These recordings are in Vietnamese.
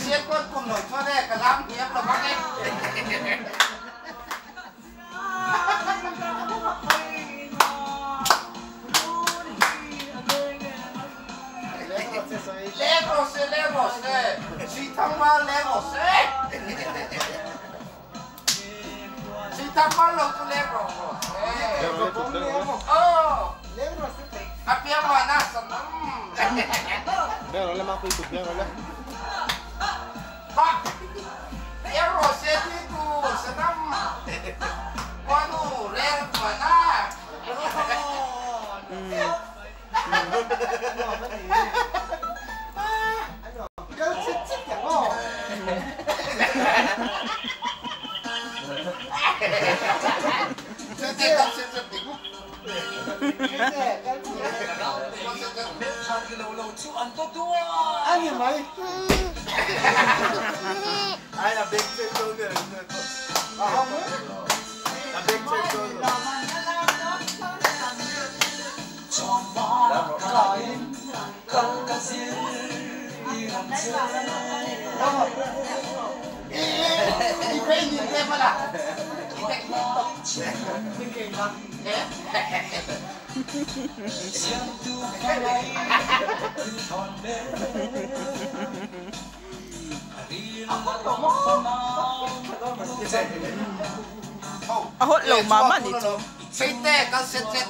xiết con cùng nổi cho đây cả lắm hiếp là bác ấy. Legose, si thằng ba Legose. Si thằng ba lộc Legose. Api ang mana senang. Dia oleh mampu itu dia oleh. Pak, ya Rose itu senang. Waduh, ler mana? Anh mày. Ai là big chick luôn rồi. Không á. Là big chick luôn rồi. Đi quay nhìn em mà là. Hốt lầu mama đi chứ. Xây tè con xét xét.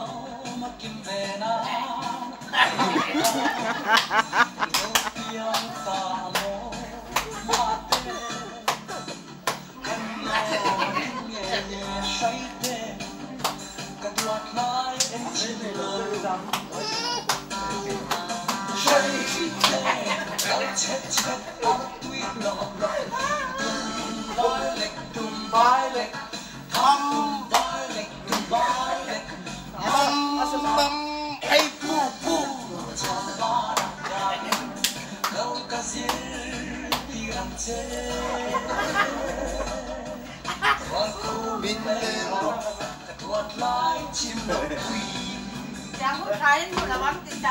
Jangan kau kain pun lawan kita.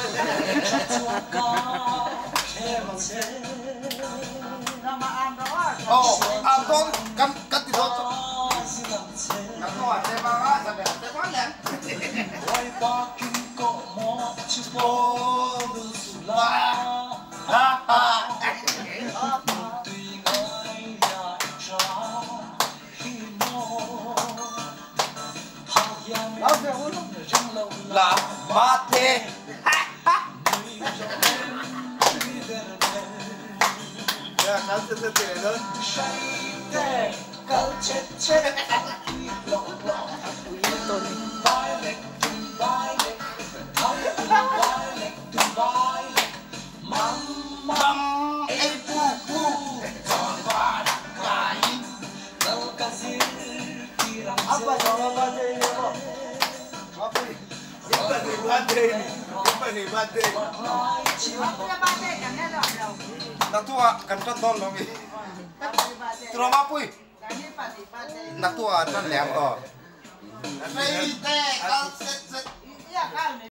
Nama Amrawa. Oh, Anton kan di situ. Aku ada mana sampai ada mana? Là mate. Ya, kan seperti itu. Apa jawabannya ini, Pak? Apa ini? Natua kan tonton dong ini. Terus apa pui? Natua dan lihat kok. Saya teh kalau set set. Iya kan.